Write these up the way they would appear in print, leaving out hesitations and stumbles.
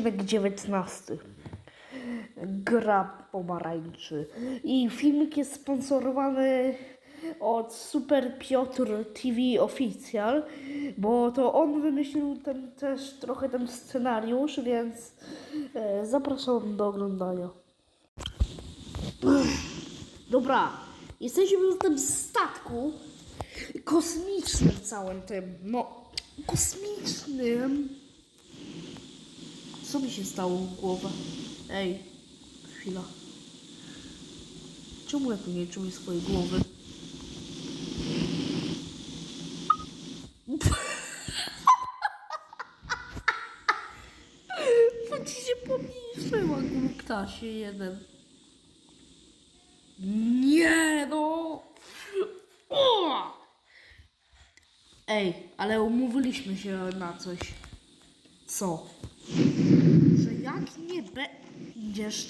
Odcinek 19. Gra pomarańczy. I filmik jest sponsorowany od Super Piotr TV Official, bo to on wymyślił ten scenariusz, więc zapraszam do oglądania. Dobra, jesteśmy na tym statku kosmicznym całym tym, kosmicznym. Co mi się stało w głowę? Ej, chwila. Czemu ja tu nie czuję swojej głowy? Bo ci się pomniejszyła, głuptasie jeden. Nie no! O! Ej, ale umówiliśmy się na coś. Co? Że jak nie będziesz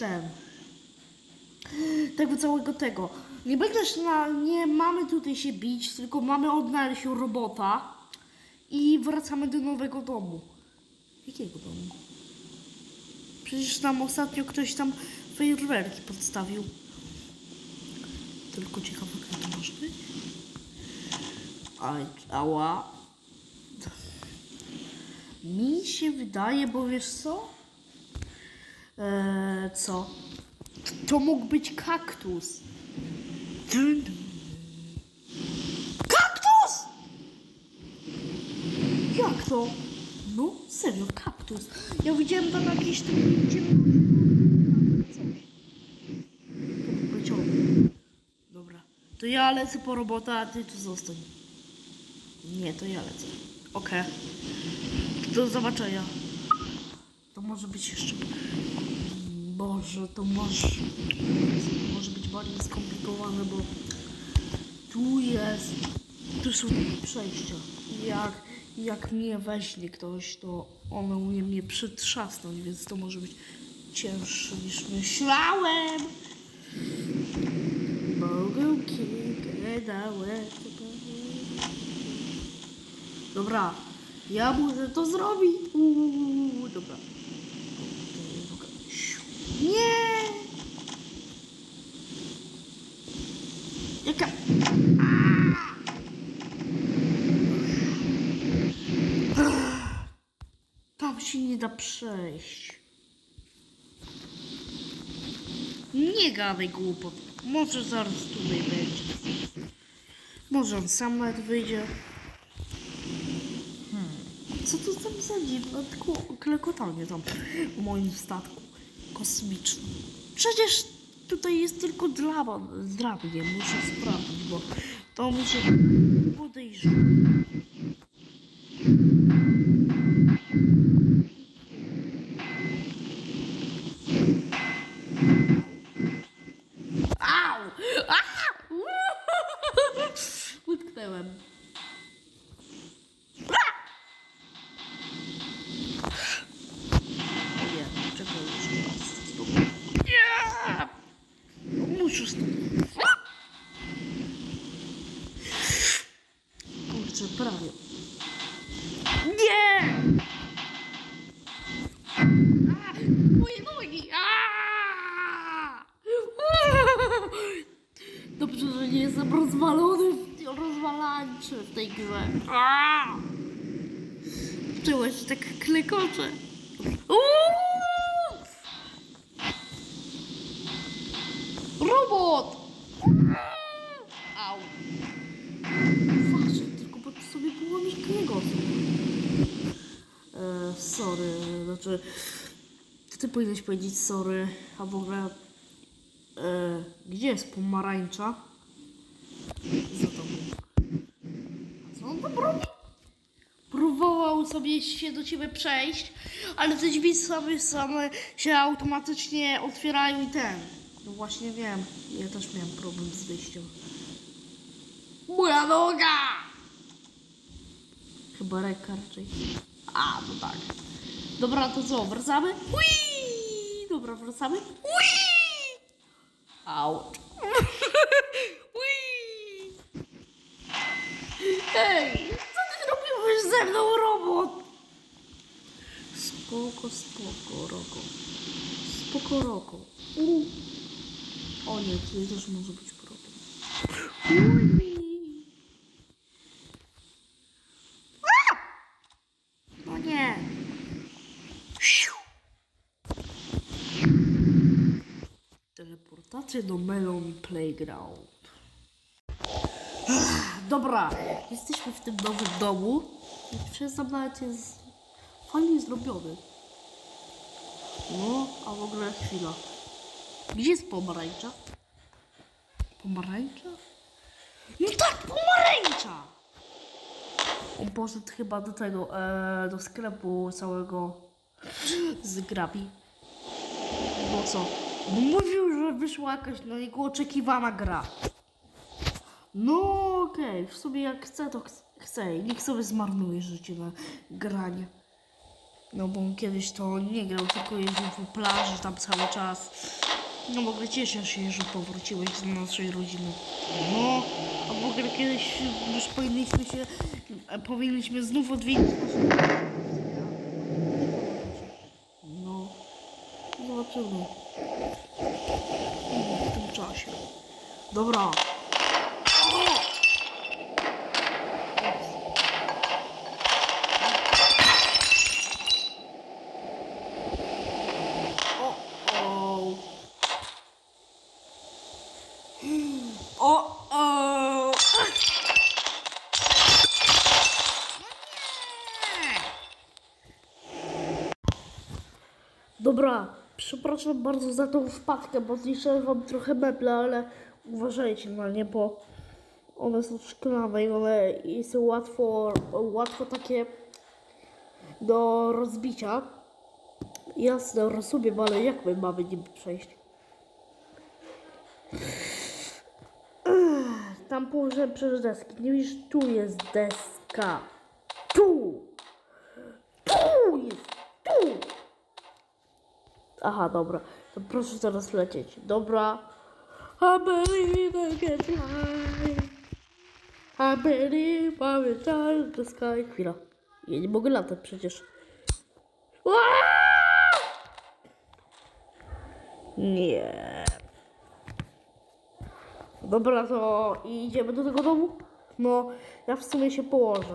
tego całego tego. Nie będziesz nie mamy tutaj się bić, tylko mamy odnaleźć robota i wracamy do nowego domu. Jakiego domu? Przecież tam ostatnio ktoś tam fajerwerki podstawił. Tylko ciekawe, kto to może być? Ała. Mi się wydaje, bo wiesz co? Co? To mógł być kaktus. Kaktus! Jak to? No, serio, kaktus. Ja widziałem tam jakieś coś. To dobra. To ja lecę po robota, a ty tu zostań. Nie, to ja lecę. Okej. Do zobaczenia. To może być jeszcze... Boże, to może być bardziej skomplikowane, bo tu są przejścia. Jak mnie weźmie ktoś, to on umie mnie przytrzasnąć, więc to może być cięższe niż myślałem. Dobra, ja muszę to zrobić. Dobra. Nie! Jaka... Tam się nie da przejść. Nie gadaj głupot. Może zaraz tutaj będzie. Może on sam nawet wyjdzie. Co to tam za dziwne klekotanie tam w moim statku kosmicznym? Przecież tutaj jest tylko dla mnie. Muszę sprawdzić, bo to mi się podejrzewa. Au! Utknęłem. Muszę stąd. Kurczę, prawie. Nie! Moje nogi! Dobrze, że nie jestem rozwalańczy w tej grze. Czułeś, że tak klekocze. Robot! Au! Uważaj, tylko bo ty sobie połamiesz kręgosłup. Sorry, znaczy... Ty powinieneś powiedzieć sorry, a w ogóle... gdzie jest pomarańcza? Za tobą. A co on tam robi? Próbował sobie się do ciebie przejść, ale te drzwi same się automatycznie otwierają i No właśnie wiem, ja też miałem problem z wyjściem. Moja noga! Chyba ręka raczej. No tak. Dobra, to co, wracamy? Ui! Dobra, wracamy? Ui! Au! Ui! Ej, co ty robisz ze mną, robot? Spoko, Roko. Spoko, Roko. O nie, tutaj też może być problem. No nie. Teleportacja do Melon Playground. Dobra, jesteśmy w tym nowym domu. I przyznam, nawet jest fajnie zrobiony. No, a w ogóle chwila. Gdzie jest pomarańcza? Pomarańcza? No tak, pomarańcza! On poszedł chyba do tego, do sklepu całego z grami. Bo co? Bo mówił, że wyszła jakaś na niego oczekiwana gra. No okej, w sumie jak chce, to chce. Niech sobie zmarnuje życie na granie. No bo on kiedyś to nie grał, tylko jeździł po plaży tam cały czas. No w ogóle cieszę się, że powróciłeś do naszej rodziny. No, a w ogóle kiedyś już powinniśmy znów odwiedzić naszą rodzinę. No, zobaczymy. W tym czasie. Dobra. Dobra, przepraszam bardzo za tą wpadkę, bo zniszczyłem wam trochę meble, ale uważajcie na nie, bo one są szklane i one są łatwo takie do rozbicia. Jasne, rozumiem, ale jak my mamy nim przejść? Tam położyłem przez deski. Nie widzisz, tu jest deska. Tu jest, tu! Aha, dobra. To proszę teraz lecieć. Dobra. I believe I can fly. I believe I will touch the sky. Chwila. Ja nie mogę latać przecież. Nie. Dobra, to idziemy do tego domu? No, ja w sumie się położę.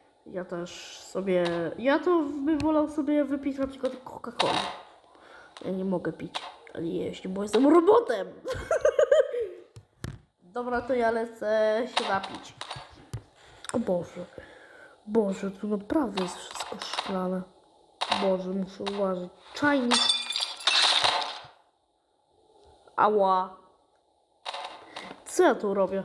Ja to bym wolał sobie wypić na przykład Coca-Colę. Ja nie mogę pić, ale jeść, bo jestem robotem. Dobra, to ja lecę się napić. O Boże. Boże, tu naprawdę jest wszystko szklane. Boże, muszę uważać. Czajnik. Ała. Co ja tu robię?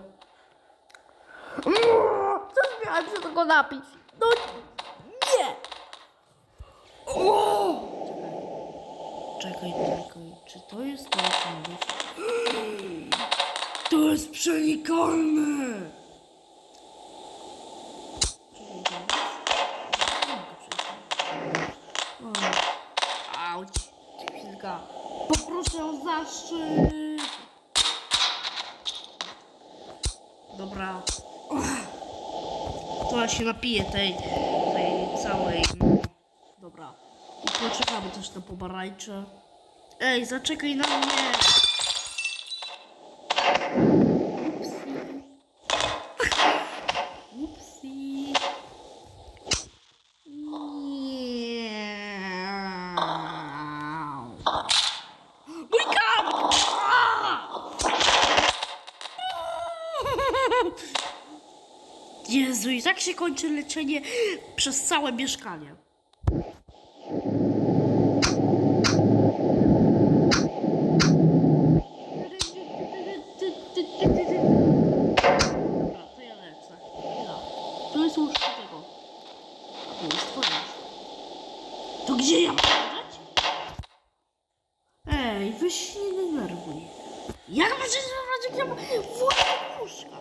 Coś miałem się tego napić. No nie. Czekaj. Czy to jest to, co mówisz? To jest przenikalne! Auć, chwilka. Poproszę o zaszczyt. Dobra. To ja się napiję tej całej. No. Dobra. I poczekamy też na pomarańcze. Ej, zaczekaj na mnie! Upsi. Mój kark! Jezu, i tak się kończy leczenie przez całe mieszkanie. Dobra, to ja lecę. Tu jest łóżko tego. A tu jest twoje. To gdzie ja mam jechać? Ej, weź się nie denerwuj. Jak masz się zdenerwować, jak ja mam własne łóżka?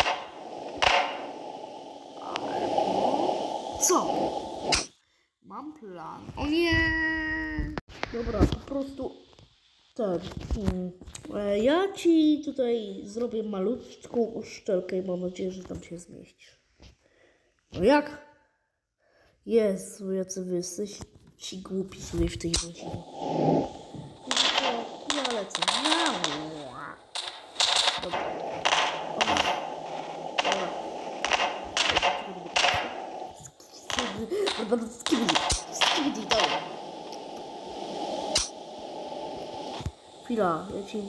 Co? Mam plan. O nie! Dobra, po prostu tak. Ja ci tutaj zrobię malutką uszczelkę i mam nadzieję, że tam się zmieścisz. No jak? Jezu, jacy wy jesteś Ci głupi sobie w tej rodzinie. Ja lecę. Dobra. Dobra. Skibidi, dobra. Chwila, ja ci...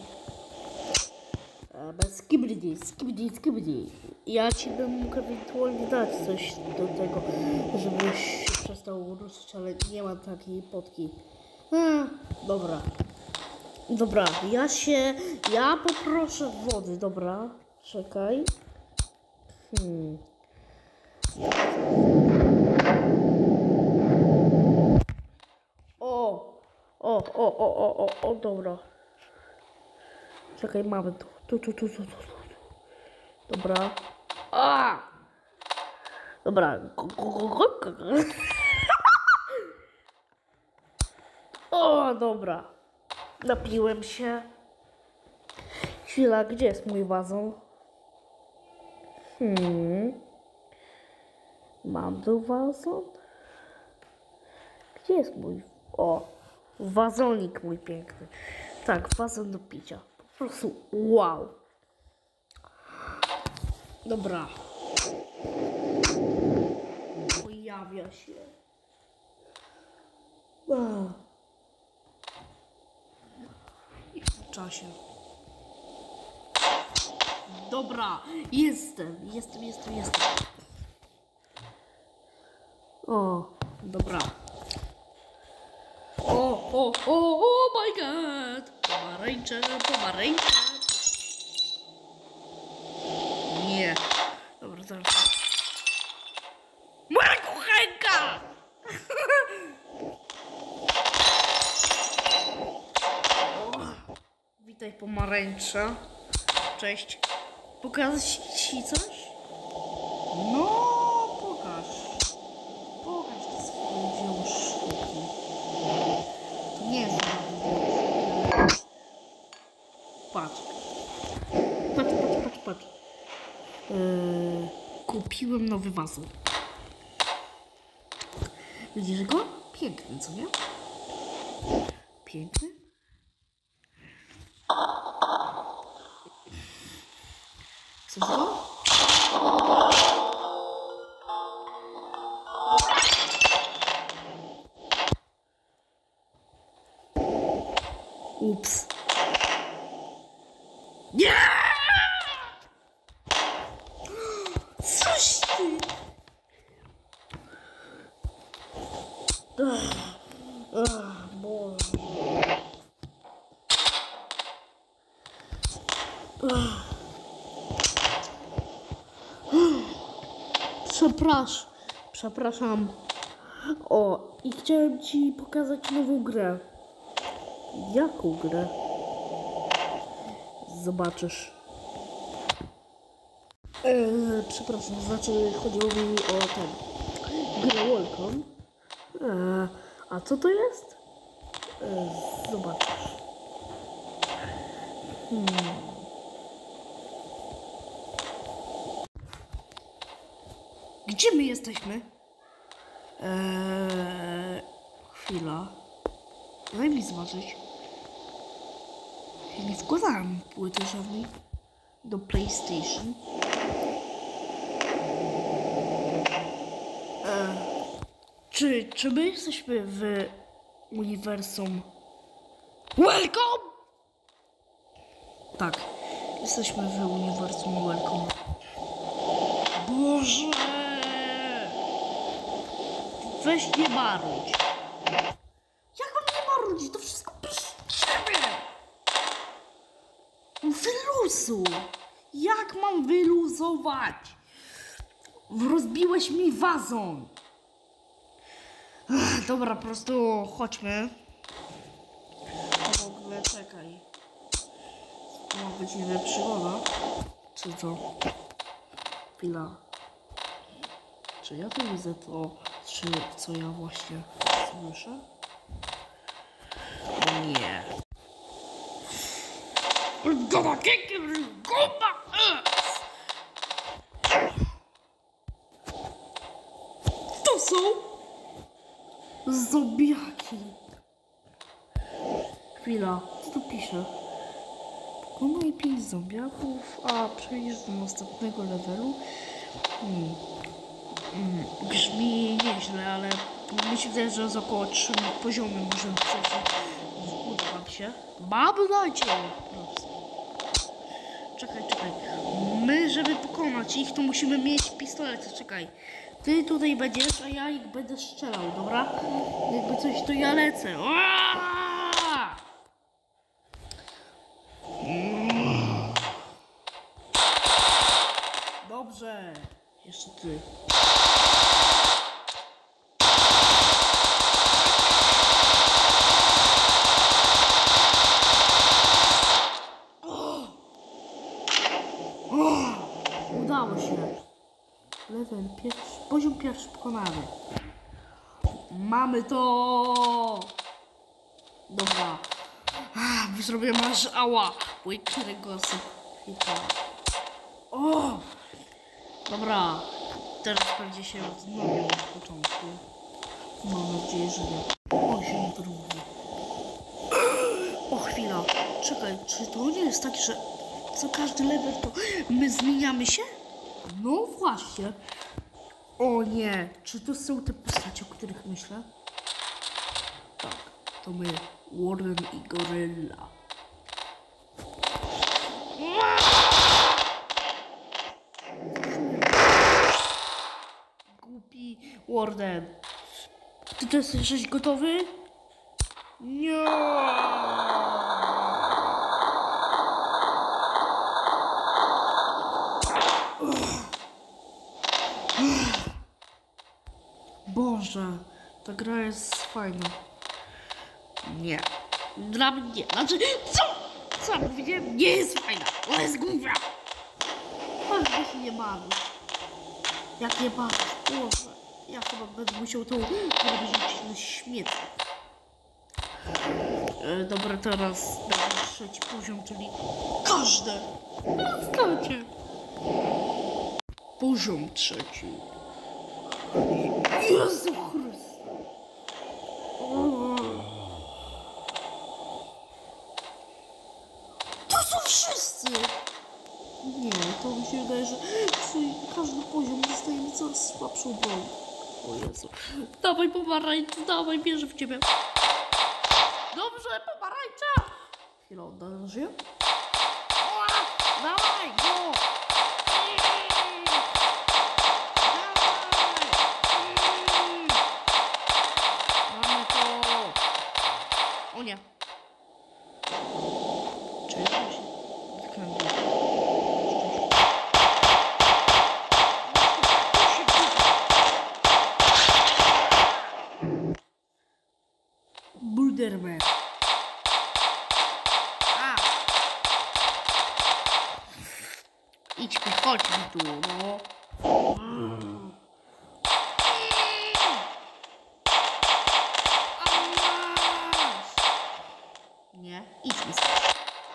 Skibidi. Ja ci bym mógł ewentualnie dać coś do tego, żebyś się przestał ruszyć, ale nie mam takiej potki. Dobra. Dobra, ja poproszę wody, dobra? Czekaj. O, dobra. Czekaj, mamy tu. Dobra. Dobra. O, dobra. Napiłem się. Chwila, gdzie jest mój wazon? Mam tu wazon? Gdzie jest mój... O, wazonik mój piękny. Tak, wazon do picia. Po prostu wow. Dobra. Pojawia się. I w czasie. Dobra, jestem. O, dobra. Oh my god! Pomarańcze. Nie. Dobra, zaraz. Moja kuchenka! Witaj, pomarańcza. Cześć. Pokazać ci coś? No, pokaż te swoje dzieło sztuki. To nie jest żadne. Patrz. Kupiłem nowy wazon. Widzisz go? Piękny, co nie? Piękny? Chcesz go? Ups. Nie! Coś ty! Boże. Przepraszam. O, i chciałem ci pokazać nową grę. Jaką grę? Zobaczysz. Przepraszam, znaczy chodziło mi o ten. Grę Welcome. A co to jest? Zobaczysz. Gdzie my jesteśmy? Chwila. Daj mi zobaczyć. Ja nie wkładałem płyty żadnej do PlayStation. Czy my jesteśmy w uniwersum Welcome? Tak, jesteśmy w uniwersum Welcome. Boże! Weź nie marudź. Jak mam nie marudzić? To wszystko przez ciebie. Wyluzuj. Jak mam wyluzować? Rozbiłeś mi wazon. Dobra, po prostu chodźmy. W ogóle czekaj. To ma być niby przygoda. Czy co? Chwila. Czy ja tu widzę to, co ja właśnie słyszę? O nie. To są? zombiaki. Chwila, co tu pisze? Pokonaj 5 zombiaków, a przejdziesz do następnego levelu. Brzmi nieźle, ale mi się wydaje, że z około 3 poziomy możemy przejść. Uda nam się. Mam nadzieję. Czekaj. My, żeby pokonać ich, to musimy mieć pistolety. Czekaj. Ty tutaj będziesz, a ja ich będę strzelał, dobra? Jakby coś, to ja lecę. Dobrze. Jeszcze ty. Udało się. Level pierwszy, poziom pierwszy pokonany. Mamy to! Dobra. Zrobię masz ała. Mój kręgosłup. O! Dobra. Teraz będzie się odnowił od początku. Mam nadzieję, że nie. 8 drugi. O, chwila. Czekaj, czy to nie jest tak, że co każdy level to my zmieniamy się? No właśnie. O nie, czy to są te postacie, o których myślę? Tak, to my, Warden i Gorylla. Głupi Warden. Ty też jesteś gotowy? Nie. Boże, ta gra jest fajna. Nie. Dla mnie. Znaczy, co mówiłem? Nie jest fajna. Ona jest głupia. Ale się nie bawi. Jak nie bawisz? Boże. Ja chyba będę musiał to wyrzucić na śmietnik. Dobra, teraz będzie trzeci poziom, czyli każde. Zostawcie. Poziom trzeci. Jezu Chryste. To są wszyscy. Nie, to mi się wydaje, że każdy poziom dostajemy coraz słabszą broń. O Jezu. Dawaj pomarańczu, dawaj, wierzę w ciebie. Dobrze, pomarańcza. Chwila, on żyje? Dawaj, go. Mamy to. O nie. Czy ja się wykręcił? Buderman. Idźmy, chodźmy tu, no. Nie, idźmy stąd.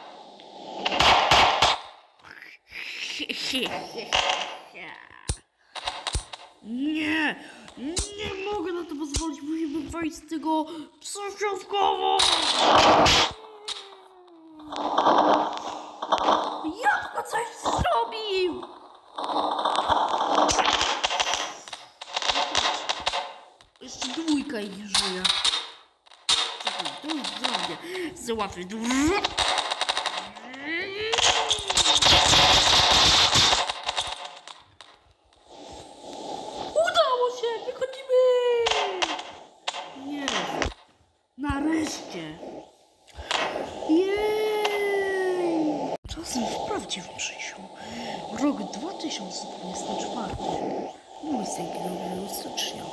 Nie, nie mogę na to pozwolić, musimy wejść z tego przesiadkowo. Jabłko coś zrobił! Jeszcze dwójka ich żyje. Czekaj, to już zrobię. Załatwię. Udało się! Wychodzimy! Nie. Nareszcie. Jej! Czasem w prawdziwym życiu. Rok 2024. Mój zaginął stycznia.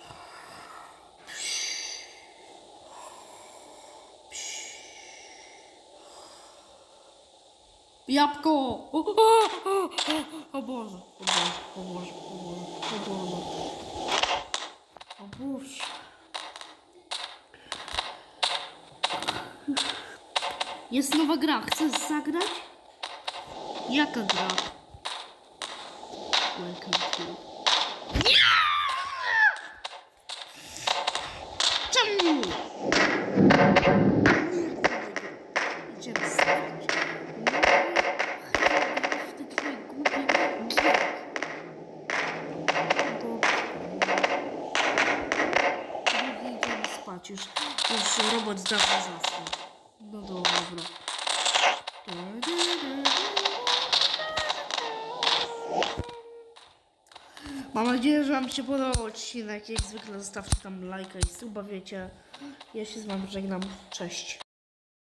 Jabłko! O Boże! O Boże! O Boże! O Boże! O Boże! Jest nowa gra. Chcesz zagrać? Jaka gra? Welcome to... Czemu spać. Już robot dawno zasnął. No dobra. Mam nadzieję, że wam się podobał odcinek. Jak zwykle zostawcie tam lajka i suba, wiecie. Ja się z wami żegnam. Cześć.